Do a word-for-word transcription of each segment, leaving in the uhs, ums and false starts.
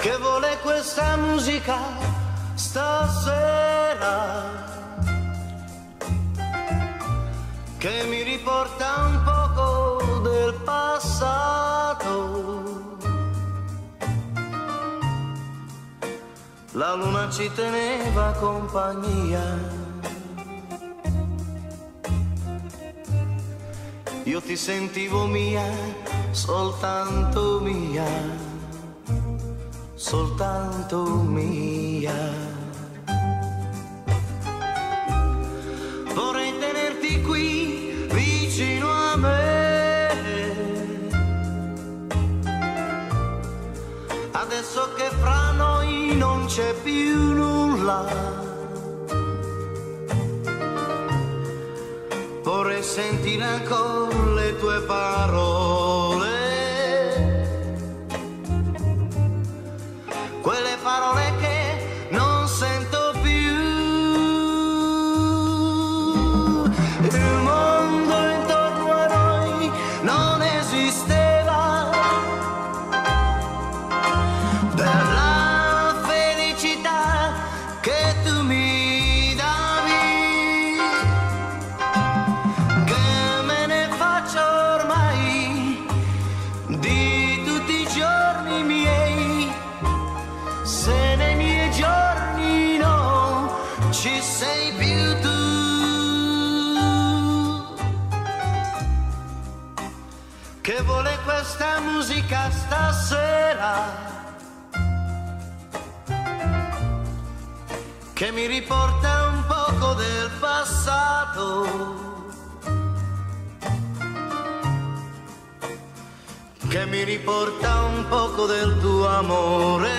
che vuole questa musica stasera, che mi riporta un poco del passato. La luna ci teneva compagnia, io ti sentivo mia, soltanto mia, soltanto mia. Vorrei tenerti qui vicino a me, adesso che fra noi non c'è più nulla. Vorrei sentire ancora le tue parole, quelle parole che non sento più. Il mondo intorno a noi non esisteva, per la felicità che tu mi davi. Che me ne faccio ormai di tutti i giorni miei, se nei miei giorni no ci sei più tu. Che vuole questa musica stasera, che mi riporta un poco del passato, che mi riporta un poco del tuo amore,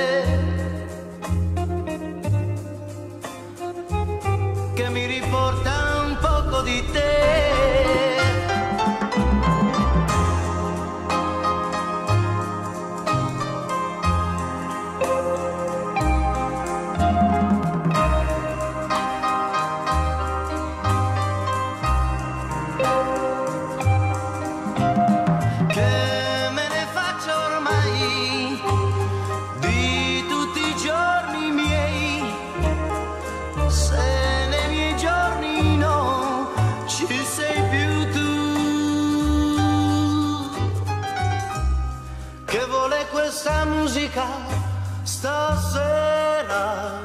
che mi riporta un poco di te. Che me ne faccio ormai di tutti i giorni miei, se nei miei giorni no ci sei più tu. Che vuole questa musica stasera,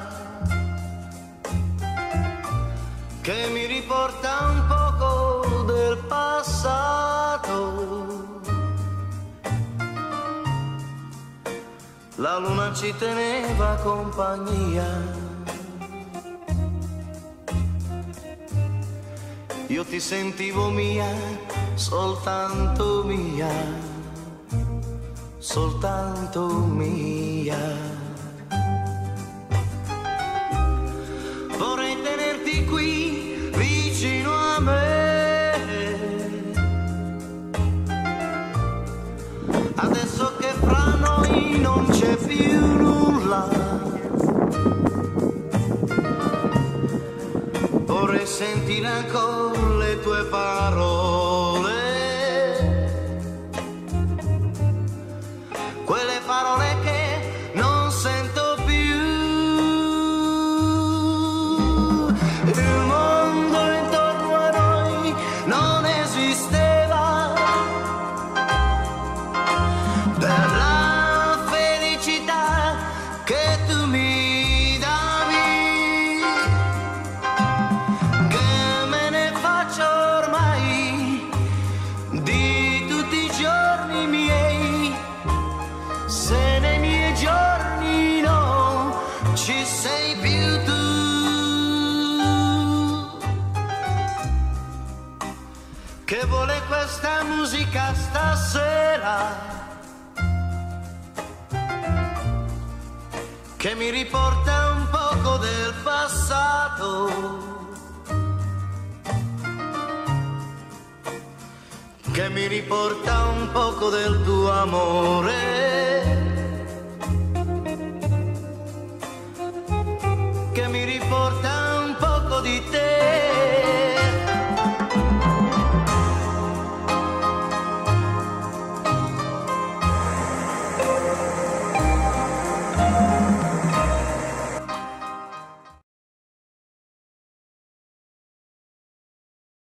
che mi riporta un poco del passato. La luna ci teneva compagnia, io ti sentivo mia, soltanto mia, soltanto mia. Vorrei tenerti qui vicino a me, adesso che fra noi non c'è più nulla. Vorrei sentire ancora le tue parole, quelle parole che non sento più. Il mondo intorno a noi non esisteva, per la felicità che tu mi davi. Che me ne faccio ormai di tutti i giorni miei, se nei miei giorni no ci sei più tu. Che vuole questa musica stasera, che mi riporta un poco del passato, che mi riporta un poco del tuo amore,